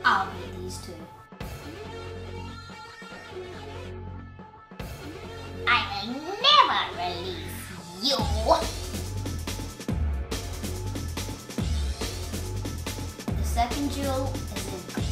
I'll get these two. I will never release you. The second jewel is in